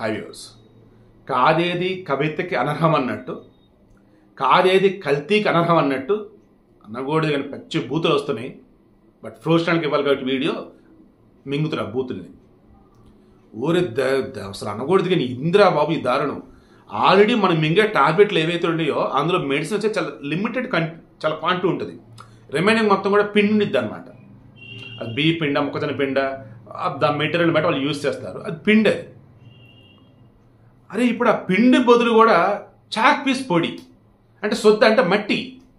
హైవ్యూస్ కాదేది కవితకి అనర్హం అన్నట్టు, కాదేది కల్తీకి అనర్హం అన్నట్టు అనకూడదు కానీ పచ్చి బూతులు వస్తున్నాయి. బట్ ఫ్రోషన్కి ఇవ్వాలి కాబట్టి వీడియో మింగుతున్నా బూతుల్ని. ఊరి అసలు అనకూడదు కానీ ఇందిరా బాబు ఈ దారుణం. ఆల్రెడీ మనం మింగే టాబ్లెట్లు ఏవైతే ఉన్నాయో అందులో మెడిసిన్ వచ్చే చాలా లిమిటెడ్ చాలా క్వాంటిటీ ఉంటుంది. రిమైనింగ్ మొత్తం కూడా పిండి ఉండిద్ది అనమాట. అది బియ్య పిండ, మొక్కజొన్న పిండ, దాని మెటీరియల్ బట్టి వాళ్ళు యూజ్ చేస్తారు. అది పిండే. అరే ఇప్పుడు ఆ పిండి బదులు కూడా చాక్ పీస్ పొడి అంటే సొద్ద అంటే మట్టి,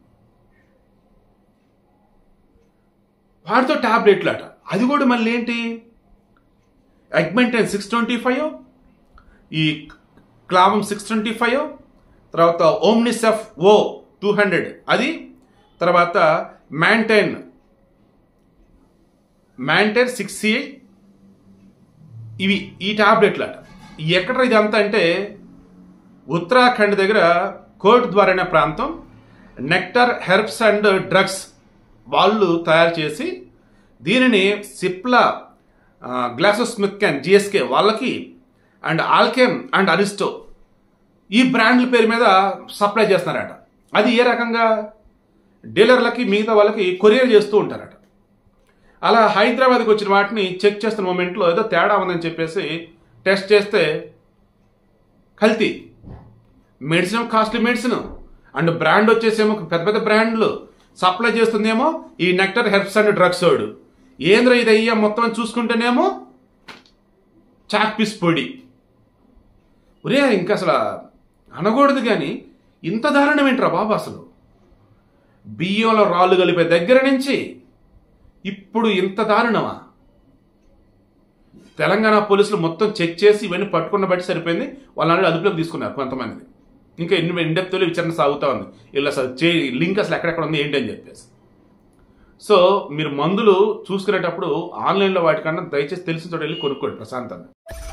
వాటితో టాబ్లెట్లు అట. అది కూడా మళ్ళీ ఏంటి, అగ్మెంటైన్ 625, ఈ క్లావం 625, తర్వాత ఓమ్నిసెఫ్ ఓ 200 అది, తర్వాత మ్యాంటైన్ 6CI, ఇవి ఈ టాబ్లెట్లు అట. ఎక్కడ ఇదంతా అంటే ఉత్తరాఖండ్ దగ్గర కోట్ ద్వార అనే ప్రాంతం నెక్టర్ హెర్బ్స్ అండ్ డ్రగ్స్ వాళ్ళు తయారు చేసి దీనిని సిప్లా, గ్లాక్సోస్మిత్క్లైన్ GSK వాళ్ళకి అండ్ ఆల్కెమ్ అండ్ అరిస్టో ఈ బ్రాండ్ల పేరు మీద సప్లై చేస్తున్నారట. అది ఏ రకంగా డీలర్లకి మిగతా వాళ్ళకి కొరియర్ చేస్తూ ఉంటారట. అలా హైదరాబాద్కి వచ్చిన వాటిని చెక్ చేస్తున్న మూమెంట్లో ఏదో తేడా ఉందని చెప్పేసి టెస్ట్ చేస్తే కల్తీ medicine, costly medicine and brand వచ్చేసేమో పెద్ద పెద్ద బ్రాండ్లు సప్లై చేస్తుందేమో ఈ నెక్టర్ హెర్బ్స్ అండ్ డ్రగ్స్ వాడు. ఏంద్ర ఇది అయ్యా మొత్తం చూసుకుంటేనేమో చాక్ పీస్ పొడి. ఒరే ఇంకా అసలు అనకూడదు కానీ ఇంత దారుణం ఏంట్రా బాబు. అసలు బియ్యంలో రాళ్ళు కలిపే దగ్గర నుంచి ఇప్పుడు ఇంత దారుణమా? తెలంగాణ పోలీసులు మొత్తం చెక్ చేసి ఇవన్నీ పట్టుకున్న బట్టి సరిపోయింది. వాళ్ళని అదుపులోకి తీసుకున్నారు కొంతమంది. ఇంకా ఇన్డెప్త్లో విచారణ సాగుతూ ఉంది. ఇలా అసలు లింక్ అసలు ఎక్కడెక్కడ ఉంది ఏంటి అని చెప్పేసి. సో మీరు మందులు చూసుకునేటప్పుడు ఆన్లైన్లో వాటికన్నా దయచేసి తెలిసిన చోట వెళ్ళి కొనుక్కోండి ప్రశాంతంగా.